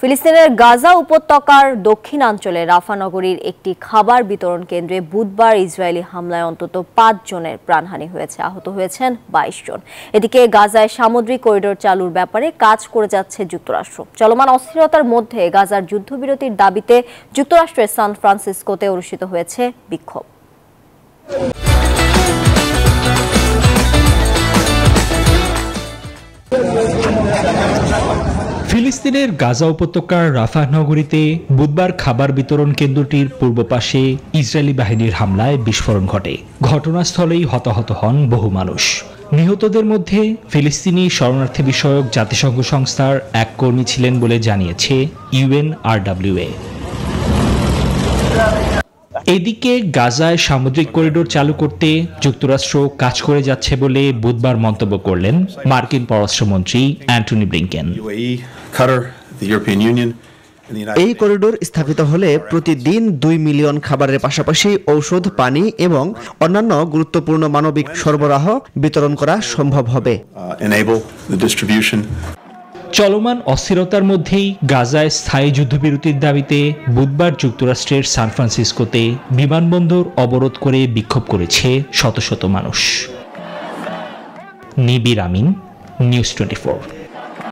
ফিলিস্তিনের গাজা উপত্যকার দক্ষিণাঞ্চলে রাফা নগরীর একটি খাবার বিতরণ কেন্দ্রে বুধবার ইসরায়েলি হামলায় অন্তত ৫ জনের প্রাণহানি হয়েছে, আহত হয়েছেন ২২ জন। এদিকে গাজায় সামুদ্রিক করিডোর চালুর ব্যাপারে কাজ করে যাচ্ছে যুক্তরাষ্ট্র। চলমান অস্থিরতার মধ্যে গাজার যুদ্ধবিরতির দাবিতে যুক্তরাষ্ট্রের সান ফ্রান্সিসকোতে অনুষ্ঠিত হয়েছে বিক্ষোভ। ফিলিস্তিনের গাজা উপত্যকার রাফা নগরীতে বুধবার খাবার বিতরণ কেন্দ্রটির পূর্ব পাশে ইসরায়েলি বাহিনীর হামলায় বিস্ফোরণ ঘটে। ঘটনাস্থলেই হতাহত হন বহু মানুষ। নিহতদের মধ্যে ফিলিস্তিনি শরণার্থী বিষয়ক জাতিসংঘ সংস্থার এক কর্মী ছিলেন বলে জানিয়েছে UNRWA। এদিকে গাজায় সামুদ্রিক করিডোর চালু করতে যুক্তরাষ্ট্র কাজ করে যাচ্ছে বলে বুধবার মন্তব্য করলেন মার্কিন পররাষ্ট্রমন্ত্রী অ্যান্টনি ব্লিংকেন। এই করিডোর স্থাপিত হলে প্রতিদিন ২ মিলিয়ন খাবারের পাশাপাশি ঔষধ, পানি এবং অন্যান্য গুরুত্বপূর্ণ মানবিক সরবরাহ বিতরণ করা সম্ভব হবে। চলমান অস্থিরতার মধ্যেই গাজায় স্থায়ী যুদ্ধবিরতির দাবিতে বুধবার যুক্তরাষ্ট্রের সান ফ্রান্সিসকোতে বিমানবন্দর অবরোধ করে বিক্ষোভ করেছে শত শত মানুষ। নিবির আমিন, নিউজ 24।